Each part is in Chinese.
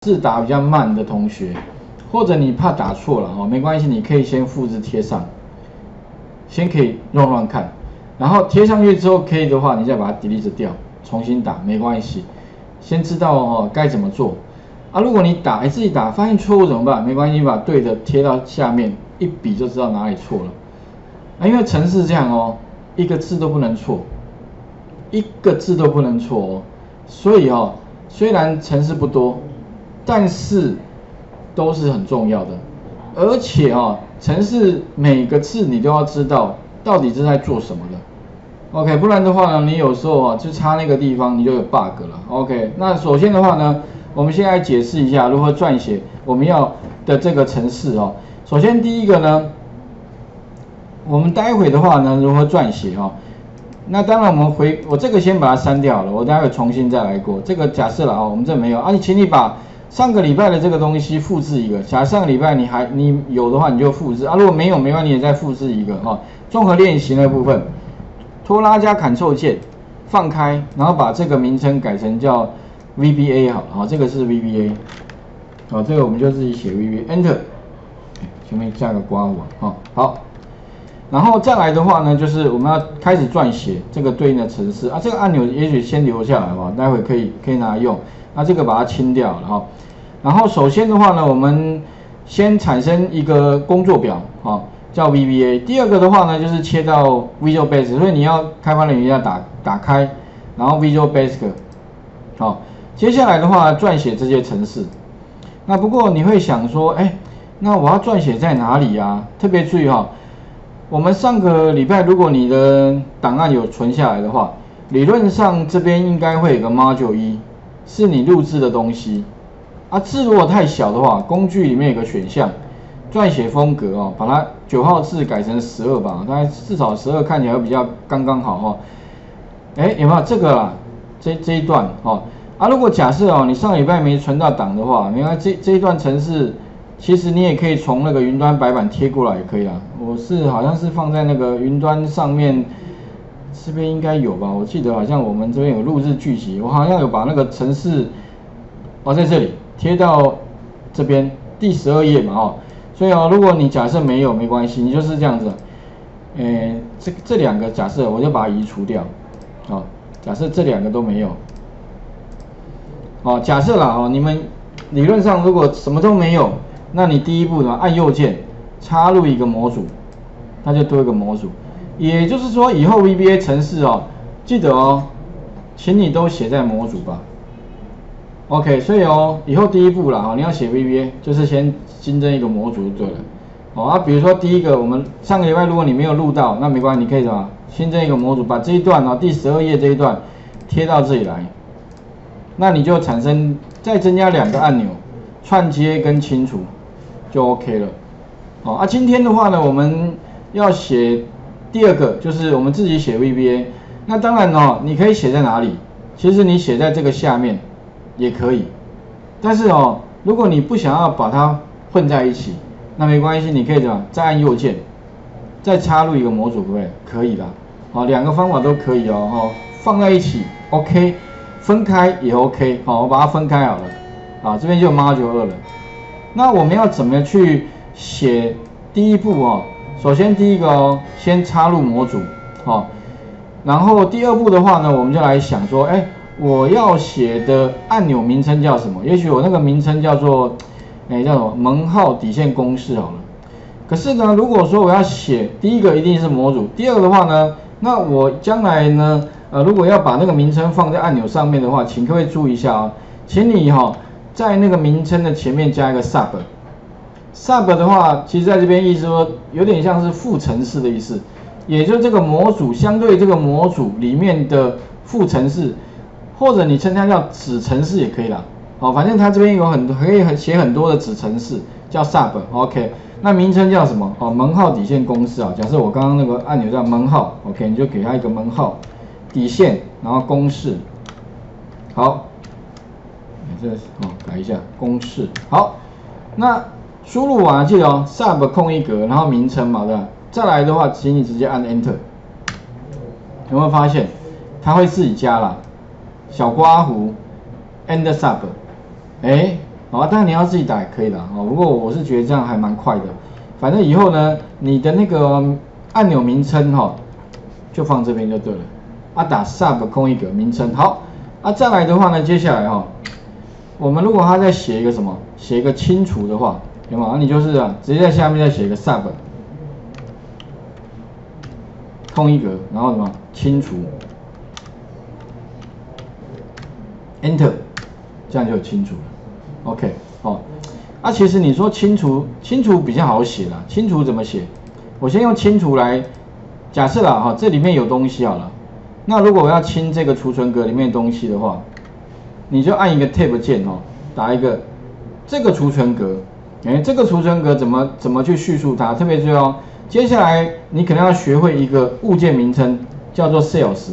字打比较慢的同学，或者你怕打错了哦，没关系，你可以先复制贴上，先可以乱乱看，然后贴上去之后可以的话，你再把它 delete 掉，重新打没关系，先知道哦该怎么做啊。如果你自己打发现错误怎么办？没关系，把对的贴到下面，一比就知道哪里错了啊。因为程式这样哦，一个字都不能错，一个字都不能错哦，所以哦，虽然程式不多，但是都是很重要的，而且哦，程式每个字你都要知道到底是在做什么的。OK， 不然的话呢，你有时候啊就差那个地方，你就有 bug 了。OK， 那首先的话呢，我们现在解释一下如何撰写我们要的这个程式哦。首先第一个呢，我们待会的话呢如何撰写哦？那当然我这个先把它删掉了，我待会重新再来过。这个假设了啊，我们这没有啊，请你把上个礼拜的这个东西复制一个。假设上个礼拜你有的话你就复制啊，如果没有没关系，你也再复制一个啊。综合练习的部分，拖拉加 Ctrl 键放开，然后把这个名称改成叫 VBA 好了啊，这个是 VBA， 好，这个我们就自己写 VBA Enter， 前面加个括弧啊，好。然后再来的话呢，就是我们要开始撰写这个对应的程式啊。这个按钮也许先留下来吧，待会可以拿来用。那这个把它清掉了哈。然后首先的话呢，我们先产生一个工作表啊，叫 VBA。第二个的话呢，就是切到 Visual Basic， 所以你要开发人员要打开，然后 Visual Basic， 好。接下来的话，撰写这些程式。那不过你会想说，那我要撰写在哪里啊？特别注意哈。我们上个礼拜，如果你的档案有存下来的话，理论上这边应该会有个 Module 1，是你录制的东西啊。字如果太小的话，工具里面有个选项，撰写风格哦，把它9号字改成12吧，大概至少12看起来会比较刚刚好哦。有没有这个啦？这一段哦啊，如果假设哦你上礼拜没存到档的话，你看这一段程式。其实你也可以从那个云端白板贴过来也可以啦。我好像是放在那个云端上面，这边应该有吧？我记得好像我们这边有录制剧集，我好像有把那个程式在这里贴到这边第12页嘛哦。所以哦，如果你假设没有没关系，你就是这样子。这两个假设我就把它移除掉。好，假设这两个都没有。假设啦哦，你们理论上如果什么都没有。那你第一步呢，按右键插入一个模组，它就多一个模组。也就是说，以后 VBA 程式哦，记得哦，请你都写在模组吧。OK， 所以哦，以后第一步啦，你要写 VBA， 就是先新增一个模组就对了。比如说第一个，我们上个礼拜如果你没有录到，那没关系，你可以什么新增一个模组，把这一段第12页这一段贴到这里来，那你就产生再增加2个按钮，串接跟清除。就 OK 了，今天的话呢，我们要写第二个，就是我们自己写 VBA。那当然哦，你可以写在哪里？其实你写在这个下面也可以。但是哦，如果你不想要把它混在一起，那没关系，你可以怎么？再按右键，再插入一个模组，对不对？可以的。2个方法都可以哦。放在一起 OK， 分开也 OK。我把它分开好了。这边就 Module 2了。那我们要怎么去写第一步哦？首先第一个先插入模组然后第二步的话呢，我们就来想说，我要写的按钮名称叫什么？也许我那个名称叫做，叫什么门号底线公式好了。可是呢，如果说我要写第一个一定是模组，第二个的话呢，那我将来呢，如果要把那个名称放在按钮上面的话，请各位注意一下请你在那个名称的前面加一个 sub 的话，其实在这边意思说有点像是副程式的意思，也就是这个模组相对这个模组里面的副程式，或者你称它叫子程式也可以啦。反正它这边有可以写很多的子程式，叫 sub。OK， 那名称叫什么？门号底线公式啊。假设我刚刚那个按钮叫门号 ，OK， 你就给它一个门号底线，然后公式。好。这个改一下公式。好，那输入完记得sub 空一格，然后名称嘛，对吧？再来的话，请你直接按 Enter。有没有发现它会自己加啦？小刮弧 End sub， 好，当然你要自己打也可以啦，哦，不过我是觉得这样还蛮快的。反正以后呢，你的那个按钮名称哈，就放这边就对了。啊，打 sub 空一格名称。好，啊，再来的话呢，接下来哈，我们如果他再写一个什么，写一个清除的话，有没有？你就是啊，直接在下面再写一个 sub 空一格，然后什么清除 ，Enter， 这样就清除了。OK， 哦，啊，其实你说清除比较好写啦，清除怎么写？我先用清除来假设啦，哈，这里面有东西好了。那如果我要清这个储存格里面的东西的话，你就按一个 Tab 键哦，打一个这个储存格，这个储存格怎么去叙述它？特别注意哦，接下来你可能要学会一个物件名称，叫做 Sales。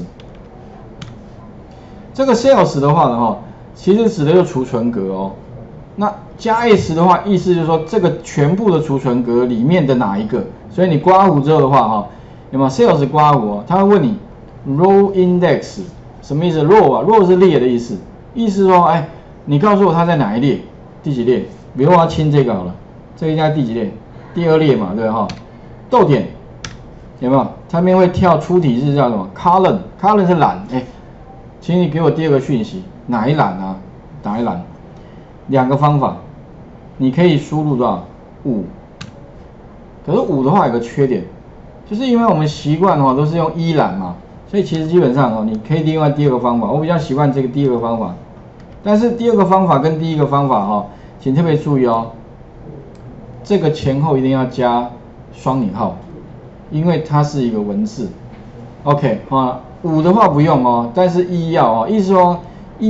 这个 Sales 的话呢，哈，其实指的就是储存格哦。那加 S 的话，意思就是说这个全部的储存格里面的哪一个？所以你刮胡之后的话，哈，有没有 Sales 刮胡哦？他会问你 row index 什么意思 ？row 啊 ，row 是列的意思，意思说，哎，你告诉我它在哪一列，第几列？比如我要清这个好了，这个应该第几列？第2列嘛，对吧？哈，逗点有没有？它面会跳出体是叫什么 ？column 是栏，哎，请你给我第2个讯息，哪一栏啊？哪一栏？2个方法，你可以输入多少5，可是5的话有个缺点，就是因为我们习惯都是用1栏嘛，所以其实基本上你可以另外第2个方法，我比较习惯这个第2个方法，但是第2个方法跟第1个方法请特别注意哦，这个前后一定要加双引号，因为它是一个文字。OK 5的话不用哦，但是1要意思说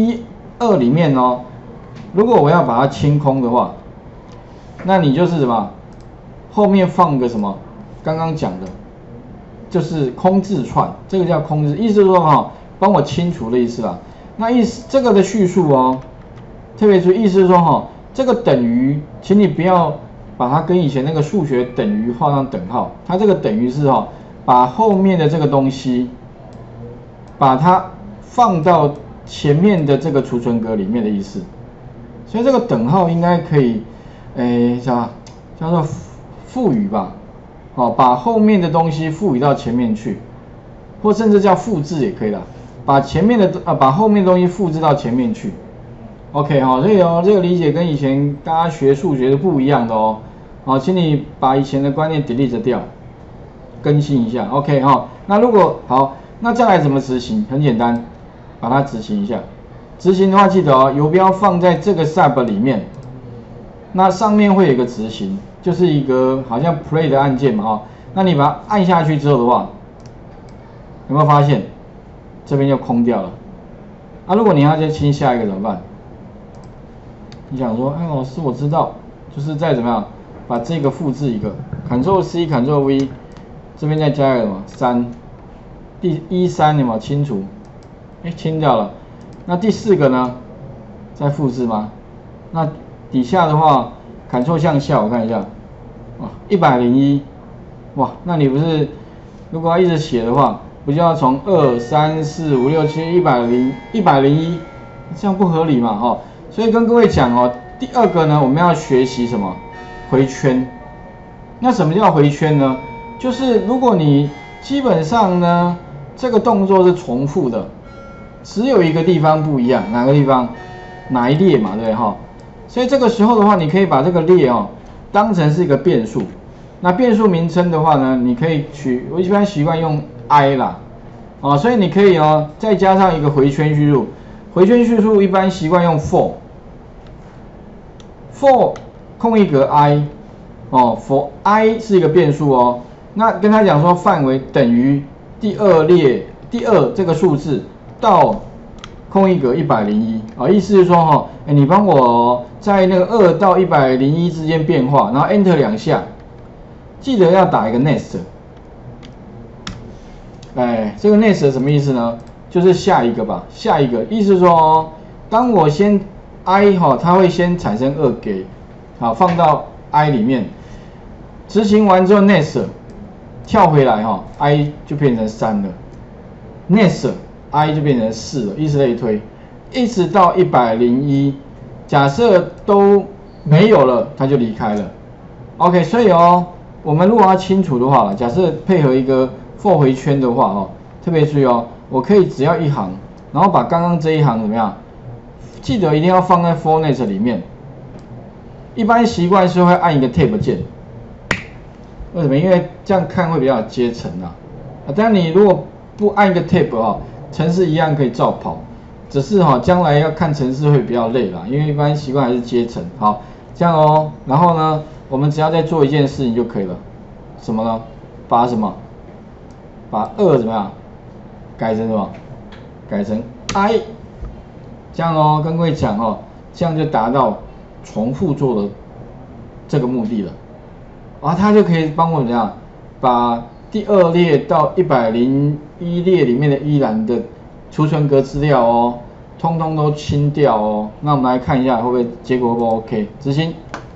1、2里面如果我要把它清空的话，那你就是什么？后面放个什么？刚刚讲的，就是空字串，这个叫空字，意思是说帮我清除的意思啦。那意思这个的叙述特别注意，意思是说这个等于，请你不要把它跟以前那个数学等于画上等号，它这个等于是把后面的这个东西，把它放到前面的这个储存格里面的意思。所以这个等号应该可以，叫做赋予吧，把后面的东西赋予到前面去，或甚至叫复制也可以啦，把前面的把后面的东西复制到前面去。OK 所以这个理解跟以前大家学数学是不一样的请你把以前的观念 delete 掉，更新一下。OK 那如果好，那再来怎么执行？很简单，把它执行一下。执行的话，记得游标放在这个 sub 里面，那上面会有一个执行，就是一个好像 play 的按键嘛那你把它按下去之后的话，有没有发现这边就空掉了？如果你要再清下一个怎么办？你想说，老师我知道，就是再怎么样把这个复制一个 ，Ctrl C Ctrl V， 这边再加一个什么3，第13有没有清除？清掉了。那第4个呢？再复制吗？那底下的话 ，Ctrl 向下，我看一下，101，哇，那你不是如果要一直写的话，不就要从2、3、4、5、6、7、101，这样不合理嘛所以跟各位讲第2个呢，我们要学习什么？回圈。那什么叫回圈呢？就是如果你基本上呢，这个动作是重复的。只有一个地方不一样，哪个地方？哪一列嘛，对不对所以这个时候的话，你可以把这个列当成是一个变数。那变数名称的话呢，你可以我一般习惯用 i 啦，所以你可以再加上一个回圈叙述。回圈叙述一般习惯用 for 空一格 i for i 是一个变数那跟他讲说范围等于第2列第2这个数字。到空一格101意思是说你帮我在那个2到101之间变化，然后 Enter 2下，记得要打一个 next。这个 next 什么意思呢？就是下一个吧，下一个意思是说当我先 i 它会先产生2给放到 i 里面，执行完之后 next 跳回来i 就变成3了 ，next。I 就变成4了，以此类推，一直到101， 假设都没有了，它就离开了。OK， 所以我们如果要清除的话，假设配合一个 for 回圈的话特别注意我可以只要一行，然后把刚刚这一行怎么样？记得一定要放在 for net 里面。一般习惯是会按一个 tab 键，为什么？因为这样看会比较有阶层但你如果不按一个 tab 程式一样可以照跑，只是将来要看程式会比较累啦，因为一般习惯还是阶层。好，这样然后呢，我们只要再做一件事情就可以了，什么呢？把2怎么样？改成什么？改成 I， 这样跟各位讲这样就达到重复做的这个目的了。它就可以帮我们怎样把第2列到101列里面的依然的储存格资料通通都清掉那我们来看一下会不会结果会不会 OK？ 执行，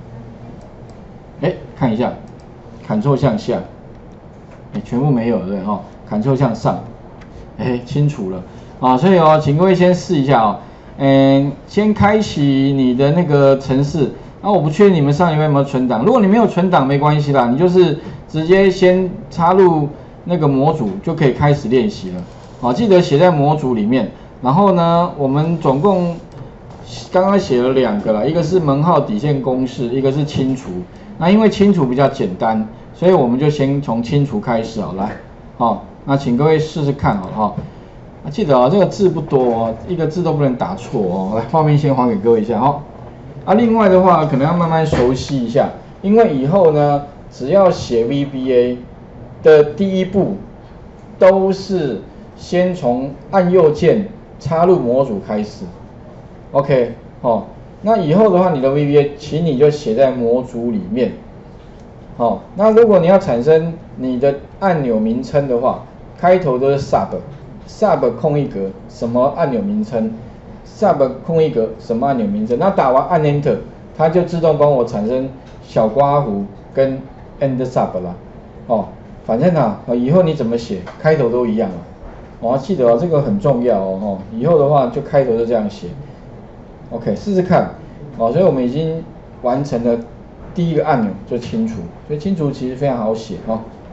看一下 ，Ctrl 向下，全部没有对，Ctrl 向上，清楚了所以请各位先试一下先开启你的那个程式。我不确定你们上礼拜有没有存档，如果你没有存档没关系啦，你就是直接先插入那个模组就可以开始练习了。记得写在模组里面。然后呢，我们总共刚刚写了2个啦，一个是门号底线公式，一个是清除。那因为清除比较简单，所以我们就先从清除开始来。那请各位试试看记得这个字不多一个字都不能打错来，画面先还给各位一下另外的话可能要慢慢熟悉一下，因为以后呢，只要写 VBA 的第一步都是先从按右键插入模组开始 ，OK 那以后的话，你的 VBA 请你就写在模组里面那如果你要产生你的按钮名称的话，开头都是 sub 空一格什么按钮名称。sub 空一格什么按钮名称，那打完按 Enter， 它就自动帮我产生小刮弧跟 end sub 啦。反正以后你怎么写，开头都一样记得这个很重要以后的话就开头就这样写。OK， 试试看所以我们已经完成了第一个按钮就清除，所以清除其实非常好写